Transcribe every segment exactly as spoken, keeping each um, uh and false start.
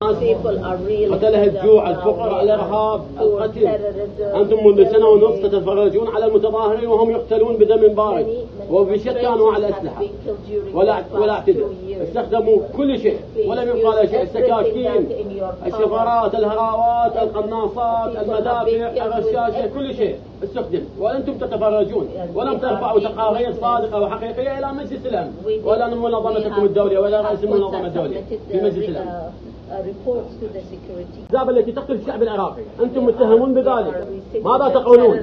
قتلها الجوع، الفقر، الإرهاب، القتل. أنتم منذ سنة ونصف تتفرجون على المتظاهرين وهم يقتلون بدم بارد وبشتى أنواع الأسلحة ولا ولا اعتداء. استخدموا كل شيء ولم يبقى له شيء، السكاكين، الشفرات، الهراوات، القناصات، المدافع، الرشاشة، كل شيء استخدم وأنتم تتفرجون ولم ترفعوا تقارير صادقة وحقيقية إلى مجلس الأمن ولا منظمتكم الدولية ولا رئيس المنظمة الدولية في مجلس الأمن. الأحزاب التي تقتل الشعب العراقي أنتم متهمون بذلك، ماذا تقولون؟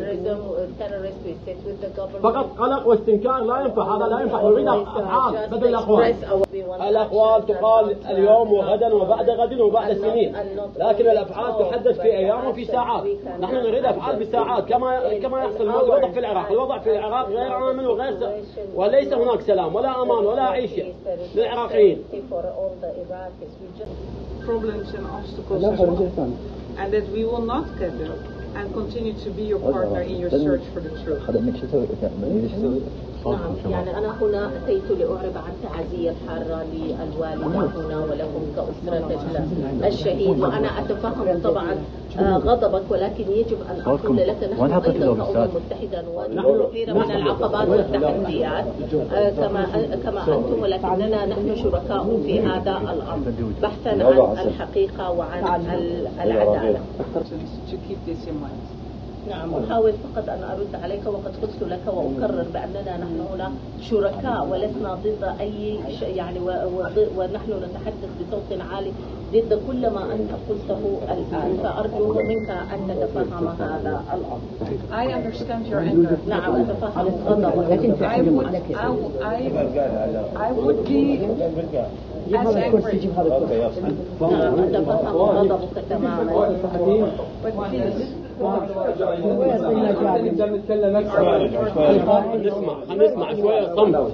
فقط قلق واستنكار لا ينفع، هذا لا ينفع، نريد أفعال بدل الأقوال. الأقوال تقال اليوم وغدا وبعد غد وبعد سنين، لكن الأفعال تحدث في أيام وفي ساعات. نحن نريد أفعال بساعات كما كما يحصل الوضع في العراق. الوضع في العراق غير آمن وغير س... وليس هناك سلام ولا أمان ولا عيشة للعراقيين. Problems and obstacles as well, and that we will not get there and continue to be your partner in your search for the truth. نعم، يعني أنا هنا أتيت لأعرب عن تعزية الحارة للوالدة هنا ولكم كأسرة الشهيد، وأنا أتفهم طبعا غضبك، ولكن يجب أن أقول لك نحن أيضا كأمم متحدة ونحن كثير من العقبات والتحديات كما كما أنتم، ولكننا نحن شركاء في هذا الأمر بحثا عن الحقيقة وعن العدالة. نعم، أحاول فقط أن أرد عليك، وقد قلت لك وأكرر بأننا نحن هنا شركاء ولسنا ضد أي شيء، يعني ونحن نتحدث بصوت عالي ضد كل ما أنت قلته الآن، فأرجو منك أن تتفهم هذا الأمر. I understand your anger. نعم، أتفهم غضبك. I would, I, I would be as angry. نعم، أتفهم غضبك تماما. But please. نسمع نسمع شوية صمت.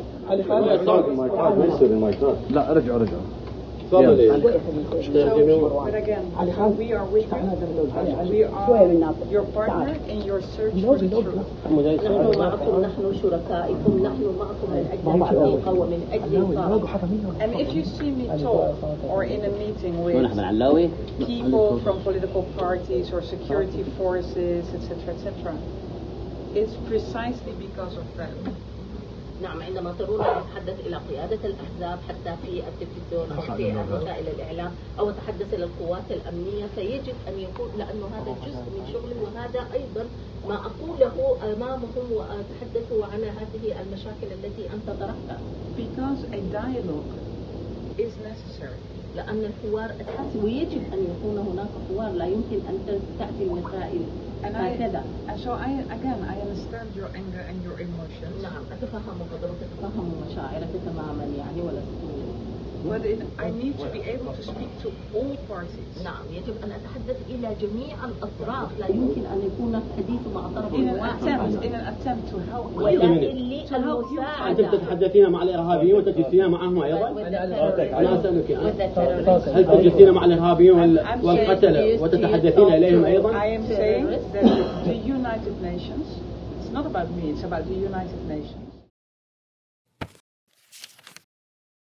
لا ارجع ارجع. But again, we are with you. We are your partner in your search for the truth. نحن معكم، نحن شركائكم، نحن معكم من أجل الحقيقة ومن أجل الصراحة. And if you see me talk or in a meeting with people from political parties or security forces, et cetera, et cetera, it's precisely because of them. نعم، عندما ترون نتحدث إلى قيادة الأحزاب حتى في التلفزيون أو في وسائل الإعلام أو أتحدث إلى القوات الأمنية، فيجب أن يكون، لأنه هذا جزء من شغلي وهذا أيضا ما أقوله أمامهم وأتحدث عن هذه المشاكل التي أنت طرحتها. Because a dialogue is necessary. لأن الحوار أساسي ويجب أن يكون هناك حوار، لا يمكن أن تأتي المسائل هكذا. And so I again I understand your anger and your emotions. نعم، أتفهم غضبك، أتفهم مشاعرك تماما يعني ولست. But it, I need to be able to speak to all parties. نعم، يجب أن أتحدث إلى جميع الأطراف، لا يمكن أن يكون الحديث مع طرف واحد. In an attempt to help. ولكن للمساعدة. أنت تتحدثين مع الإرهابيين وتجلسين معهم أيضا؟ أنا أسألك هل تجلسين مع الإرهابيين والقتلة وتتحدثين إليهم أيضا؟ I am saying that the United Nations, it's not about me, it's about the United Nations.